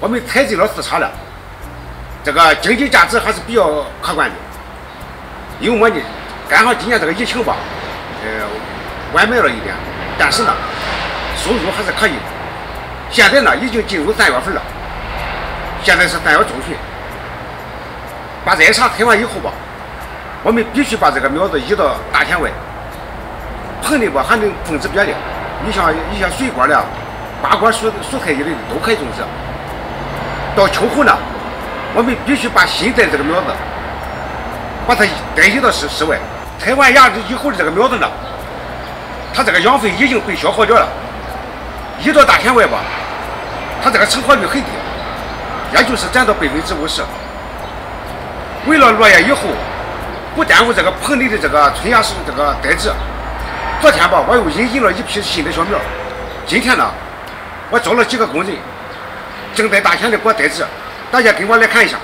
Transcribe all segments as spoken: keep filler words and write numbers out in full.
我们采集了四茬了，这个经济价值还是比较可观的。因为么呢，赶上今年这个疫情吧，呃，晚卖了一点，但是呢，收入还是可以的。现在呢，已经进入三月份了，现在是三月中旬。把这一茬采完以后吧，我们必须把这个苗子移到大田外。棚里吧还能种植别的，你像一些水果的、瓜果、蔬蔬菜一类的都可以种植。到秋后呢，我们必须把新栽的这个苗子，把它带移到室室外。采完芽以后的这个苗子呢，它这个养分已经被消耗掉了，移到大田外吧，它这个成活率很低，也就是占到百分之五十。为了落叶以后不耽误这个棚里的这个春芽是这个栽植，昨天吧我又引进了一批新的小苗，今天呢我招了几个工人，正在大田里给我栽植，大家跟我来看一下。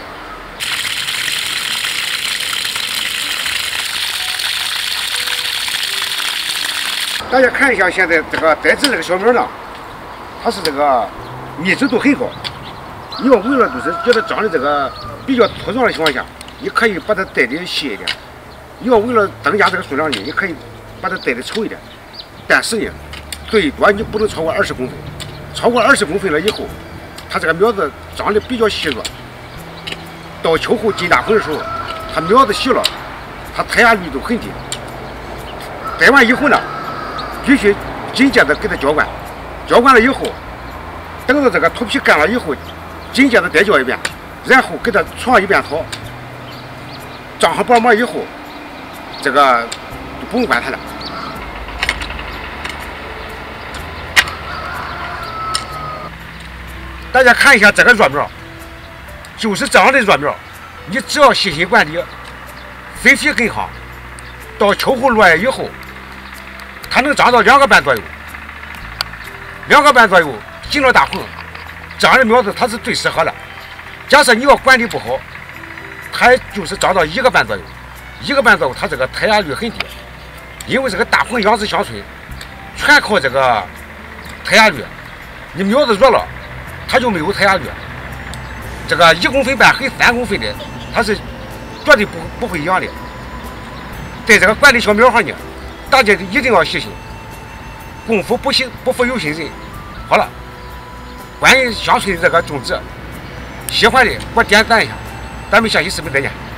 大家看一下现在这个栽植这个小苗呢，它是这个密集度很高。你要为了就是觉得长的这个比较粗壮的情况下，你可以把它栽的细一点；你要为了增加这个数量呢，你可以把它栽的稠一点。但是呢，最多你不能超过二十公分，超过二十公分了以后，它这个苗子长得比较细弱。到秋后进大棚的时候，它苗子细了，它胎芽率都很低。栽完以后呢，必须紧接着给它浇灌，浇灌了以后，等到这个土皮干了以后，紧接着再浇一遍，然后给它除一遍草，长好薄膜以后，这个就不用管它了。大家看一下这个弱苗，就是这样的弱苗，你只要细心管理，肥肥跟好，到秋后落叶以后，它能长到两个半左右，两个半左右进了大棚，这样的苗子它是最适合的。假设你要管理不好，它就是长到一个半左右，一个半左右它这个胎芽率很低，因为这个大棚养殖乡村全靠这个胎芽率，你苗子弱了，它就没有胎芽率。这个一公分半和三公分的，它是绝对不不会养的。在这个管理小苗上呢，大家一定要细心，功夫不行不负有心人。好了，关于乡村的这个种植，喜欢的给我点赞一下，咱们下期视频再见。